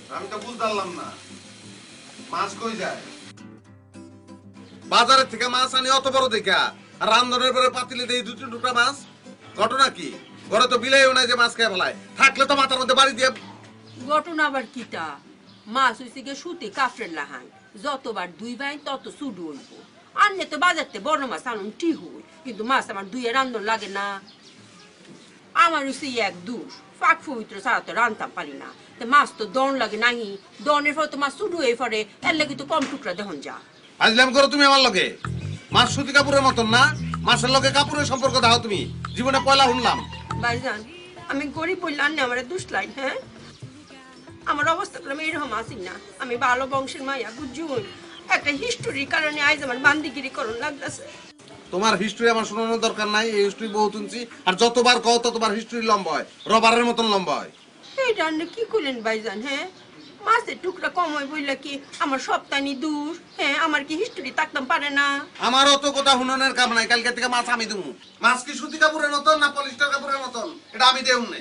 আমি তো বুঝতাম না মাছ কই যায়। বাজারের থেকে মাছ আনি অত বড় দেখা, আর রান্ধনের পরে পাতিলে দেই দুটো টুকরা মাছ। ঘটনা কি? ঘরে তো বিলাইও নাই যে মাছ খেয়ে ফেলায়, থাকলে তো মাথার মধ্যে বাড়ি দিয়ে। ঘটনা আবার কিটা? মাছ হইছে গিয়ে সুতি কাফরের লাহান, যতবার দুই ভাই তত সুডু হইব। আনলে তো বাজারতে বড় মাছ আনুন ঠিক হই, কিন্তু মাছ আমার দুইয়ে রান্ধন লাগে না। আমার হইছে এক দোষ, ফাঁক পবিত্র ছাড়া তো রান্ধতাম পারি না। তো মাছ তো দন লাগে নাহি, দনের ফলে তো মাছ সুডু হয়ে পড়ে, এর লাগে তো কম টুকরা দেখুন যা। আজলাম করো তুমি আমার লগে। মাছ সুতি কাপড়ের মতন না, মাছের লগে কাপড়ের সম্পর্ক দাও তুমি। জীবনে পয়লা শুনলাম। ভাইজান, আমি গরিব বললাম না আমার দুষ লাই, হ্যাঁ? আমার অবস্থা করলাম এইরকম আসি না। আমি ভালো বংশের মাইয়া বুঝুন, একটা হিস্টোরির কারণে আজ আমার বান্দিগিরি করণ লাগতেছে। তোমার হিস্ট্রি আমার শোনানোর দরকার নাই, এই হিস্ট্রি বহুত শুনছি। আর যতবার কও ততবার হিস্ট্রি লম্বা হয়, রবারের মতন লম্বা হয়। এইটা আপনি কি করলেন ভাইজান? হ্যাঁ, মাছের টুকরা কম হয় বললে কি আমার সপ্তানি দূর? হ্যাঁ, আমার কি হিস্টোরি থাকতাম পারে না? আমার অত কথা হুননের কাম নাই। কালকে থেকে মাছ আমি দেবো। মাছ কি সুতি কাপড়ের মতন না পলিস্টার কাপড়ের মতন, এটা আমি দেব না।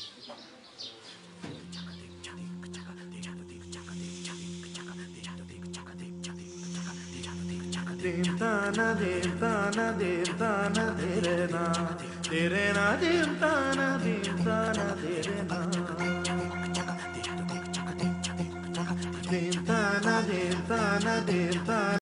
Dintana dintana dintana direna dintana dintana direna dintana dintana dintana